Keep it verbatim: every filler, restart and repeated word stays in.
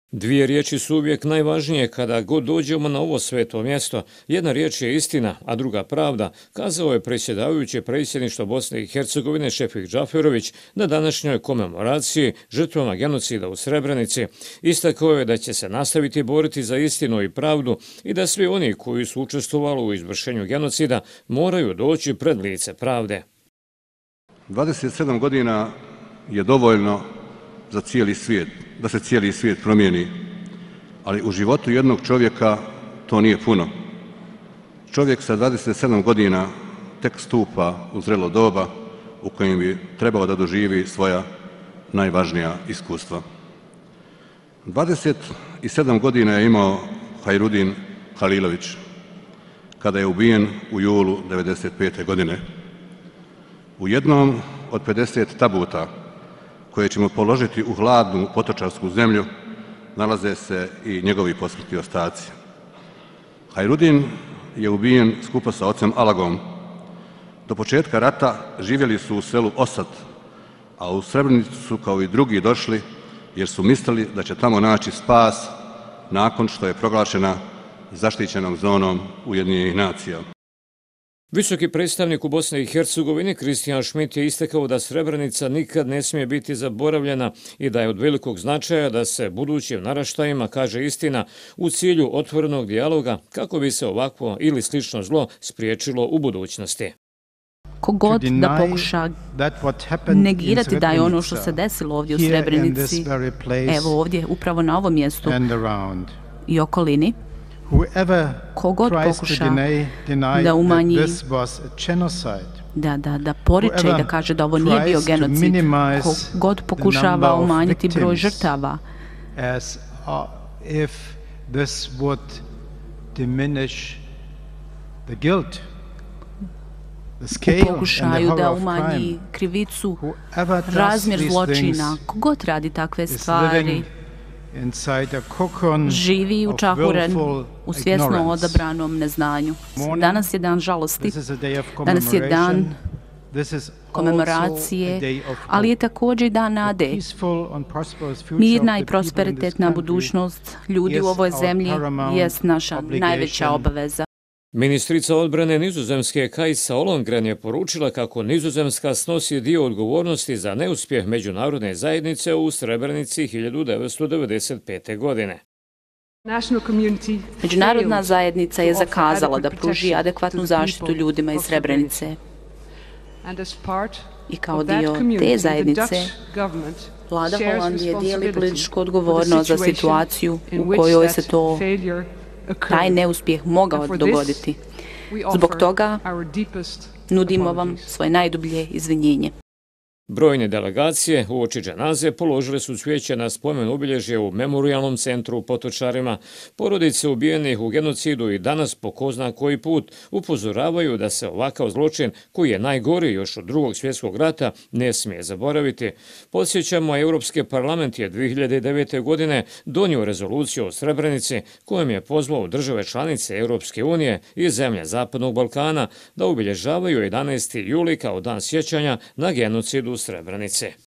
Dvije riječi su uvijek najvažnije kada god dođemo na ovo sveto mjesto. Jedna riječ je istina, a druga pravda, kazao je predsjedavajući predsjedništva Bosne i Hercegovine Šefik Džaferović na današnjoj komemoraciji žrtvama genocida u Srebrenici. Istakao je da će se nastaviti boriti za istinu i pravdu i da svi oni koji su učestvovali u izvršenju genocida moraju doći pred lice pravde. dvadeset sedam godina je dovoljno za cijeli svijet, da se cijeli svijet promijeni, ali u životu jednog čovjeka to nije puno. Čovjek sa dvadeset sedam godina tek stupa u zrelo doba u kojem bi trebao da doživi svoja najvažnija iskustva. dvadeset sedam godina je imao Hajrudin Halilović kada je ubijen u julu devedeset pete godine. U jednom od pedeset tabuta koje ćemo položiti u hladnu potočarsku zemlju nalaze se i njegovi posmrtni ostaci. Hajrudin je ubijen skupa sa ocem Alagom. Do početka rata živjeli su u selu Osad, a u Srebrenicu su kao i drugi došli jer su mislili da će tamo naći spas nakon što je proglašena zaštićenom zonom Ujedinjenih nacija. Visoki predstavnik u Bosni i Hercegovini Kristijan Šmit je istakao da Srebrenica nikad ne smije biti zaboravljena i da je od velikog značaja da se budućim naraštajima kaže istina u cilju otvorenog dijaloga kako bi se ovakvo ili slično zlo spriječilo u budućnosti. Kogod da pokuša negirati da je ono što se desilo ovdje u Srebrenici, evo ovdje, upravo na ovom mjestu i okolini, kogod pokuša da umanji, da, da, da poriče i da kaže da ovo nije bio genocid, kogod pokušava umanjiti broj žrtava, u pokušaju da umanji krivicu, razmjer zločina, kogod radi takve stvari, živi učahuren u svjesno odabranom neznanju. Danas je dan žalosti, danas je dan komemoracije, ali je također i dan nade. Mirna i prosperitetna budućnost ljudi u ovoj zemlji jest naša najveća obaveza. Ministrica odbrane Nizozemske Kajsa Ollongren je poručila kako Nizozemska snosi dio odgovornosti za neuspjeh međunarodne zajednice u Srebrenici hiljadu devetsto devedeset pete. godine. Međunarodna zajednica je zakazala da pruži adekvatnu zaštitu ljudima iz Srebrenice. I kao dio te zajednice, vlada Holandije dijeli političku odgovornost za situaciju u kojoj se to taj neuspjeh mogao dogoditi. Zbog toga nudimo vam svoje najdublje izvinjenje. Brojne delegacije uoči dženaze položile su cvijeće na spomen obilježje u memorijalnom centru u Potočarima. Porodice ubijenih u genocidu i danas po ko zna koji put upozoravaju da se ovakav zločin, koji je najgori još od drugog svjetskog rata, ne smije zaboraviti. Podsjećamo, Europski parlament je dvije hiljade devete. godine donio rezoluciju o Srebrenici kojom je pozvao države članice Europske unije i zemlje Zapadnog Balkana da obilježavaju jedanaesti juli kao dan sjećanja na genocid u Srebrenici.